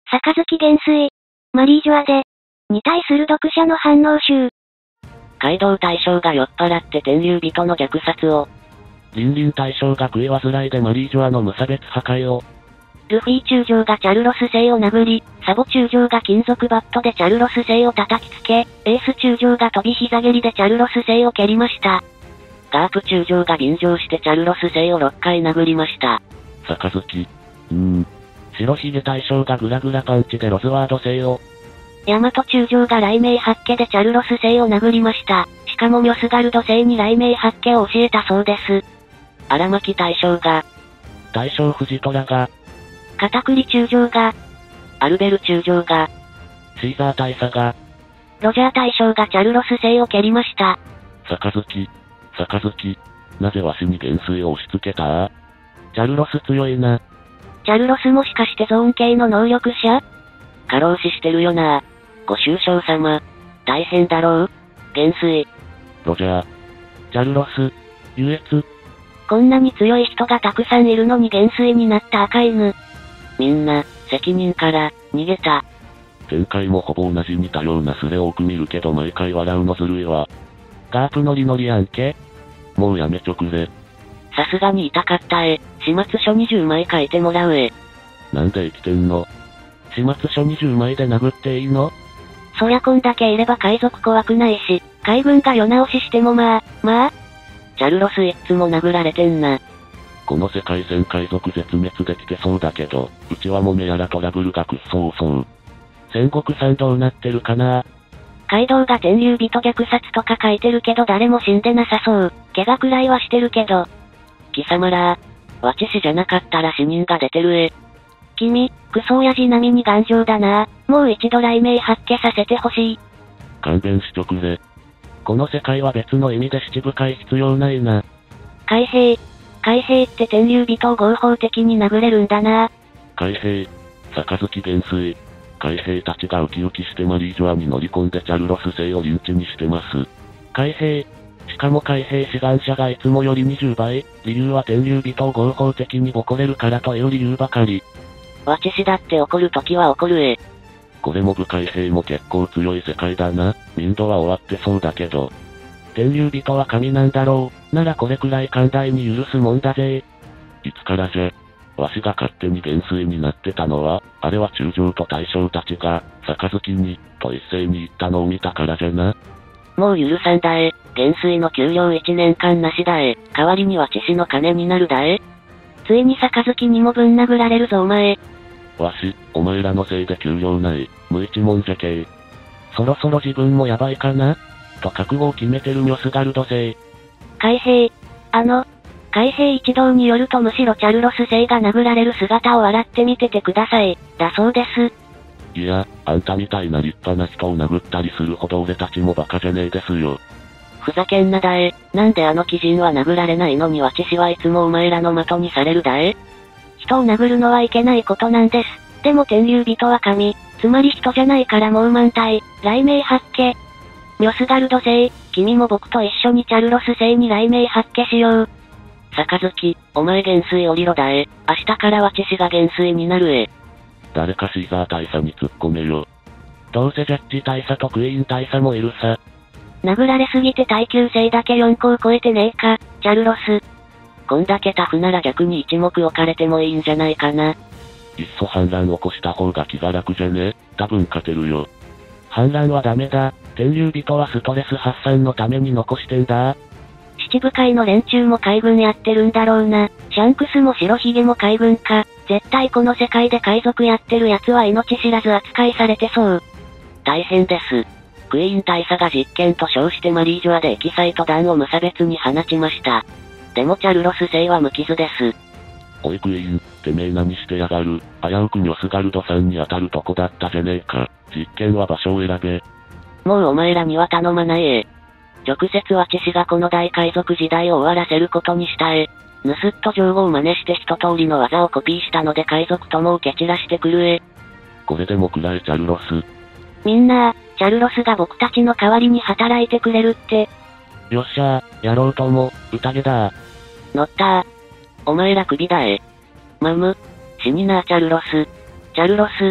杯元帥。マリージュアで。に対する読者の反応集。 街道大将が酔っ払って天竜人の虐殺を。 リンリン大将が食い煩いでマリージュアの無差別破壊を。 ルフィ中将がチャルロス星を殴り、サボ中将が金属バットでチャルロス星を叩きつけ、エース中将が飛び膝蹴りでチャルロス星を蹴りました。ガープ中将が便乗してチャルロス星を6回殴りました。 杯。白ひげ大将がグラグラパンチでロズワード星を。 ヤマト中将が雷鳴八卦でチャルロス星を殴りました。しかもミョスガルド星に雷鳴八卦を教えたそうです。荒牧大将が。 大将藤虎が。 片栗中将が。アルベル中将が。 シーザー大佐が。 ロジャー大将がチャルロス星を蹴りました。 杯。なぜわしに元帥を押し付けた？チャルロス強いな。 チャルロスもしかしてゾーン系の能力者？過労死してるよな。ご愁傷様。大変だろう？元帥。 ロジャー。チャルロス。優越。 こんなに強い人がたくさんいるのに元帥になった赤犬。みんな、責任から、逃げた。 前回もほぼ同じ似たようなスレ多く見るけど毎回笑うのずるいわ。ガープノリノリやんけ。もうやめちょくれ。 さすがに痛かった始末書20枚書いてもらうなんで生きてんの？始末書20枚で殴っていいの？ そりゃこんだけいれば海賊怖くないし、海軍が世直ししてもまあ。チャルロスいっつも殴られてんな。 この世界線海賊絶滅できてそうだけど、うちはもめやらトラブルがくっそうそう。戦国さんどうなってるかな？ カイドウが天竜人虐殺とか書いてるけど誰も死んでなさそう。怪我くらいはしてるけど。貴様らワチ氏じゃなかったら死人が出てる君、クソ親父並みに頑丈だな。もう一度雷鳴発揮させてほしい。 勘弁しとくれ。この世界は別の意味で七深い必要ないな。 海兵って天竜人を合法的に殴れるんだな。 海兵、杯元帥。海兵たちがウキウキしてマリージュアに乗り込んでチャルロス星をリンチにしてます。海兵。しかも海兵志願者がいつもより20倍。理由は天竜人を合法的にボコれるからという理由ばかり。 ワチ氏だって怒るときは怒るこれも部海兵も結構強い世界だな。民度は終わってそうだけど。天竜人は神なんだろう。ならこれくらい寛大に許すもんだぜ。いつからじゃ。わしが勝手に元帥になってたのは、あれは中将と大将たちが、杯に、と一斉に言ったのを見たからじゃな。 もう許さんだ元帥の給料1年間なしだ代わりには知識の金になるだついに杯にもぶん殴られるぞお前。 わし、お前らのせいで給料ない、無一文じゃけそろそろ自分もやばいかなと覚悟を決めてるミョスガルド星。 海兵。海兵一同によるとむしろチャルロス星が殴られる姿を笑ってみててください。だそうです。 いや、あんたみたいな立派な人を殴ったりするほど俺たちもバカじゃねえですよ。 ふざけんなだなんであの鬼人は殴られないのにワチ氏はいつもお前らの的にされるだ人を殴るのはいけないことなんです。でも天竜人は神。つまり人じゃないからもう満体。雷鳴発揮。ミョスガルド星、君も僕と一緒にチャルロス星に雷鳴発揮しよう。杯、お前元帥降りろだ明日からワチ氏が元帥になる誰かシーザー大佐に突っ込めよ。どうせジャッジ大佐とクイーン大佐もいるさ。 殴られすぎて耐久性だけ4個を超えてねえか、チャルロス。こんだけタフなら逆に一目置かれてもいいんじゃないかな。 いっそ反乱起こした方が気が楽じゃね？多分勝てるよ。反乱はダメだ。天竜人はストレス発散のために残してんだ。 七部会の連中も海軍やってるんだろうな。シャンクスも白ひげも海軍か。絶対この世界で海賊やってる奴は命知らず扱いされてそう。大変です。クイーン大佐が実験と称してマリージュアでエキサイト弾を無差別に放ちました。でもチャルロス星は無傷です。 おいクイーン、てめえ何してやがる。危うくミョスガルドさんに当たるとこだったじゃねえか。実験は場所を選べ。 もうお前らには頼まない直接ワチ氏がこの大海賊時代を終わらせることにした盗っ人情報を真似して一通りの技をコピーしたので海賊ともを蹴散らしてくるこれでもくらえチャルロス。 みんな、チャルロスが僕たちの代わりに働いてくれるって。 よっしゃー、やろうとも、宴だー。 乗ったー。お前ら首だマム、死になーチャルロス。チャルロス、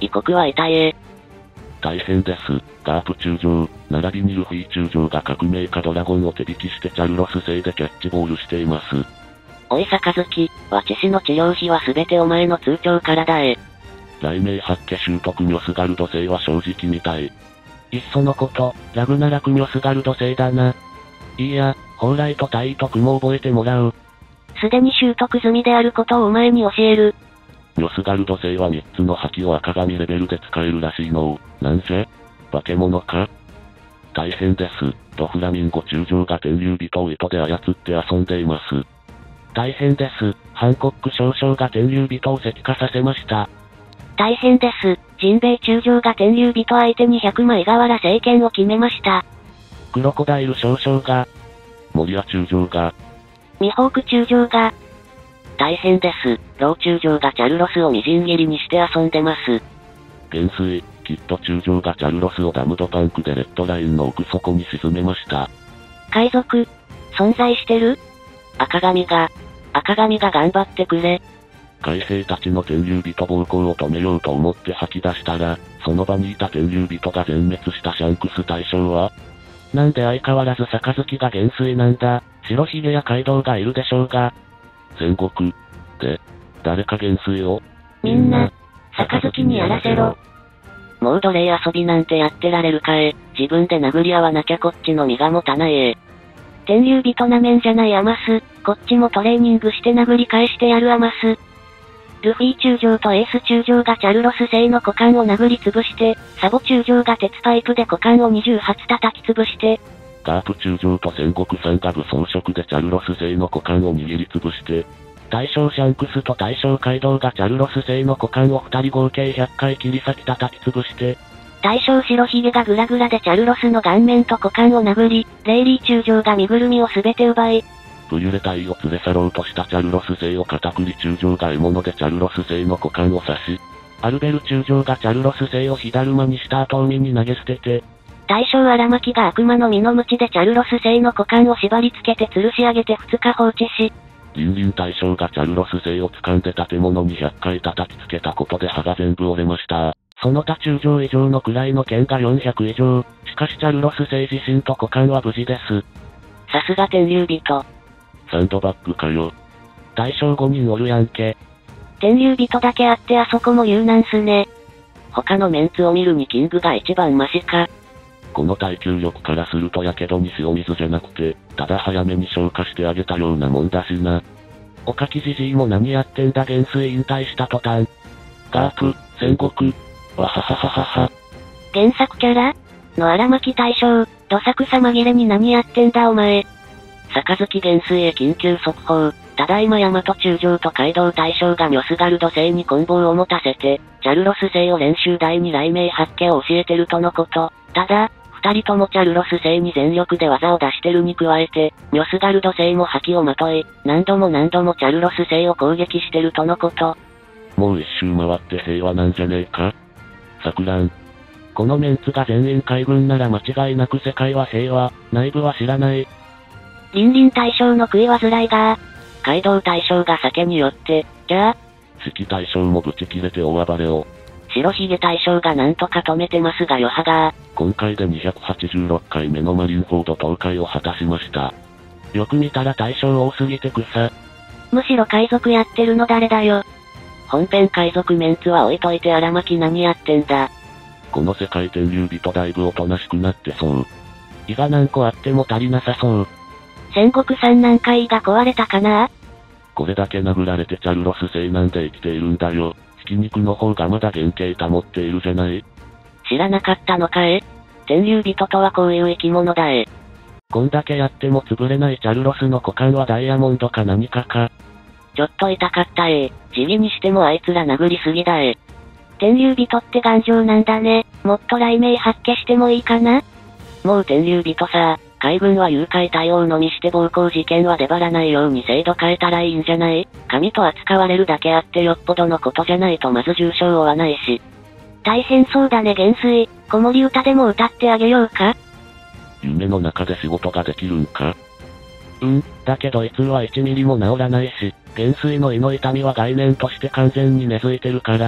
異国は痛え。 大変です。ガープ中将、並びにルフィ中将が革命家ドラゴンを手引きしてチャルロス星でキャッチボールしています。 おい杯、ワチ氏の治療費はすべてお前の通帳からだえ。 雷鳴八家習得ミョスガルド星は正直みたい。 いっそのこと、ラグナラクミョスガルド星だな。 いいや、蓬莱と大意と雲を覚えてもらう。 すでに習得済みであることをお前に教える。 ミョスガルド星は3つの覇気を赤髪レベルで使えるらしいの。なんせ化け物か？大変です。ドフラミンゴ中将が天竜人を糸で操って遊んでいます。 大変です。ハンコック少将が天竜人を石化させました。大変です。ジンベイ中将が天竜人相手に100枚瓦政権を決めました。 クロコダイル少将が、モリア中将が、 ミホーク中将が、大変です。ロー中将がチャルロスをみじん切りにして遊んでます。 元帥、きっと中将がチャルロスをダムドパンクでレッドラインの奥底に沈めました。 海賊、存在してる？赤髪が頑張ってくれ。 海兵たちの天竜人暴行を止めようと思って吐き出したら、その場にいた天竜人が全滅したシャンクス大将は？ なんで相変わらず杯が元帥なんだ。白ひげやカイドウがいるでしょうが。 戦国で、誰か元帥を？ みんな、杯にやらせろ。もう奴隷遊びなんてやってられるかえ。自分で殴り合わなきゃこっちの身が持たないえ。天竜人なめんじゃないアマス。こっちもトレーニングして殴り返してやるアマス。ルフィ中将とエース中将がチャルロス星の股間を殴りつぶして、サボ中将が鉄パイプで股間を28叩きつぶして、 ガープ中将と戦国さんが武装色でチャルロス星の股間を握りつぶして、 大将シャンクスと大将カイドウがチャルロス星の股間を2人合計100回切り裂き叩きつぶして、大将白ひげがグラグラでチャルロスの顔面と股間を殴り、レイリー中将が身ぐるみをすべて奪い、 ブリュレ隊を連れ去ろうとしたチャルロス星を片栗中将が獲物でチャルロス星の股間を刺し、 アルベル中将がチャルロス星を火だるまにした後海に投げ捨てて、大将荒牧が悪魔の実の鞭でチャルロス星の股間を縛り付けて吊るし上げて2日放置し、 リンリン大将がチャルロス星を掴んで建物に100回叩きつけたことで歯が全部折れました。 その他中将以上の位の剣が400以上、しかしチャルロス星自身と股間は無事です。さすが天竜人。 サンドバッグかよ。 大将5人おるやんけ。天竜人だけあってあそこも有難すね。他のメンツを見るにキングが一番マシか。 この耐久力からするとやけどに塩水じゃなくて、ただ早めに消化してあげたようなもんだしな。 おかきじじいも何やってんだ元帥引退した途端。 ガープ、戦国、わははははは。 原作キャラの荒牧大将、どさくさ紛れに何やってんだお前。杯元帥へ緊急速報。ただいま大和中将と街道大将がミョスガルド星に棍棒を持たせて、チャルロス星を練習台に雷鳴八家を教えてるとのこと。ただ、二人ともチャルロス星に全力で技を出してるに加えて、ミョスガルド星も覇気をまとい、何度もチャルロス星を攻撃してるとのこと。 もう一周回って平和なんじゃねえか？錯乱。 このメンツが全員海軍なら間違いなく世界は平和、内部は知らない。リンリン大将の食い煩いが、街道大将が酒によって、じゃあ、 四季大将もブチ切れて大暴れを。 白ひげ大将がなんとか止めてますが余波が、 今回で286回目のマリンフォード倒壊を果たしました。 よく見たら大将多すぎて草。むしろ海賊やってるの誰だよ。本編海賊メンツは置いといて荒牧何やってんだ。 この世界天竜人だいぶおとなしくなってそう。 胃が何個あっても足りなさそう。戦国三何回胃が壊れたかな？ これだけ殴られてチャルロス星なんで生きているんだよ。ひき肉の方がまだ原型保っているじゃない？ 知らなかったのかえ？天竜人とはこういう生き物だえ。こんだけやっても潰れないチャルロスの股間はダイヤモンドか何かか。ちょっと痛かったえ。地味にしてもあいつら殴りすぎだえ。天竜人って頑丈なんだね。もっと雷鳴発揮してもいいかな？もう天竜人さ、海軍は誘拐対応のみして暴行事件は出張らないように制度変えたらいいんじゃない？神と扱われるだけあってよっぽどのことじゃないとまず重傷を負わないし。大変そうだね元帥。子守歌でも歌ってあげようか？ 夢の中で仕事ができるんか？ だけど胃痛は1ミリも治らないし、元帥の胃の痛みは概念として完全に根付いてるから、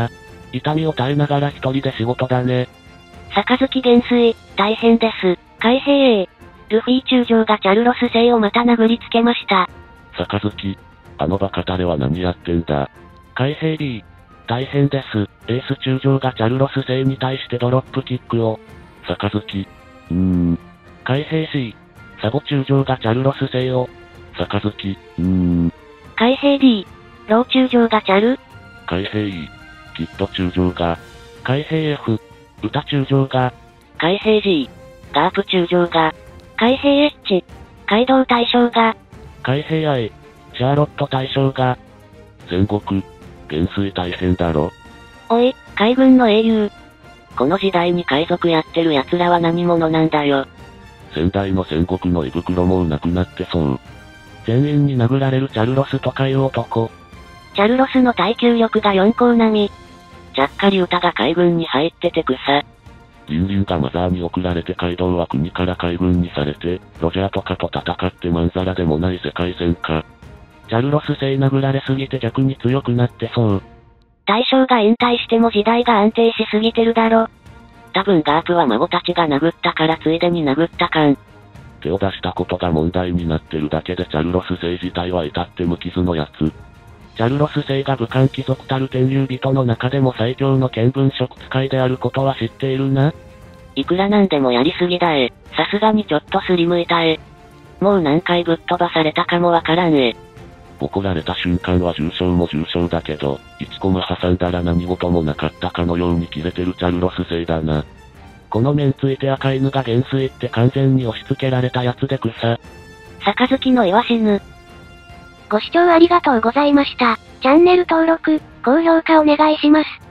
痛みを耐えながら一人で仕事だね。 杯元帥、大変です。海兵 A。ルフィ中将がチャルロス星をまた殴りつけました。 杯。あのバカタレは何やってんだ。海兵 B。大変です。エース中将がチャルロス星に対してドロップキックを。杯。海兵 C。サボ中将がチャルロス星を。杯。 海兵 D。ロー中将がチャル。 海兵 E。キッド中将が。海兵 F。歌中将が。 海兵 G。ガープ中将が。海兵 H。街道大将が。 海兵 I。シャーロット大将が。戦国。元帥大変だろ。 おい、海軍の英雄。この時代に海賊やってる奴らは何者なんだよ。 先代の戦国の胃袋もうなくなってそう。全員に殴られるチャルロスとかいう男。 チャルロスの耐久力が4校並み。ちゃっかり歌が海軍に入ってて草。 リンリンがマザーに送られてカイドウは国から海軍にされて、ロジャーとかと戦ってまんざらでもない世界戦か。チャルロス星殴られすぎて逆に強くなってそう。 大将が引退しても時代が安定しすぎてるだろ。多分ガープは孫たちが殴ったからついでに殴った感。 手を出したことが問題になってるだけでチャルロス星自体は至って無傷のやつ。チャルロス星が武漢貴族たる天竜人の中でも最強の見聞色使いであることは知っているな。 いくらなんでもやりすぎだえ。さすがにちょっとすりむいたえ。もう何回ぶっ飛ばされたかもわからんえ。 ボコられた瞬間は重傷も重傷だけど、1コマ挟んだら何事もなかったかのように切れてるチャルロス星だな。この面ついて赤犬が元帥って完全に押し付けられたやつで草。 杯の岩死ぬ。 ご視聴ありがとうございました。チャンネル登録、高評価お願いします。